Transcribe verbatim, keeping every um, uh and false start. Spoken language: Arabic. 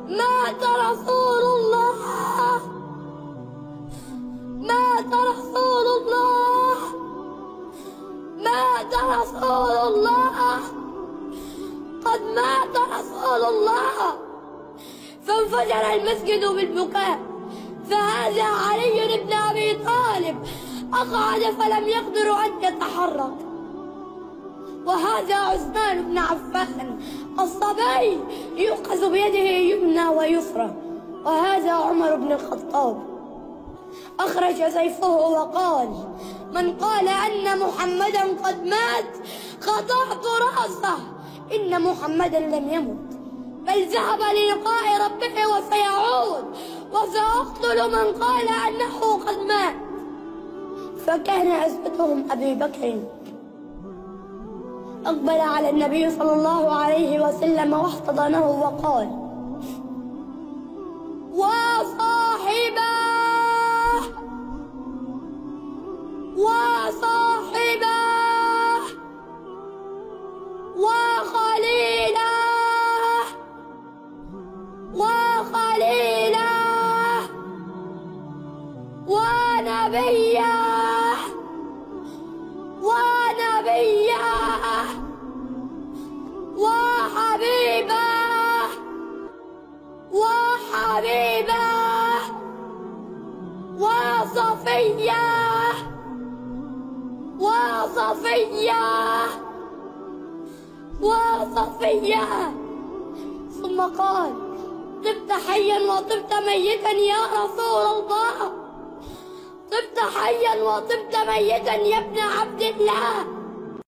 مات رسول الله، مات رسول الله، مات رسول الله، قد مات رسول الله. فانفجر المسجد بالبكاء. فهذا علي بن أبي طالب أقعد فلم يقدر أن يتحرك، وهذا عثمان بن عفان الصبي يؤخذ بيده يمنى ويسرى، وهذا عمر بن الخطاب أخرج سيفه وقال: من قال أن محمدا قد مات قطعت رأسه. إن محمدا لم يمت، بل ذهب للقاء ربه وسيعود، وسأقتل من قال أنه قد مات. فكان عزبتهم أبي بكر. أقبل على النبي صلى الله عليه وسلم واحتضنه وقال: وصاحباه وصاحباه وخليله وخليله ونبيه ونبيه وحبيبه وحبيبه وصفيه وصفيه وصفيه. ثم قال: طبت حيا وطبت ميتا يا رسول الله، طبت حيا وطبت ميتا يا ابن عبد الله.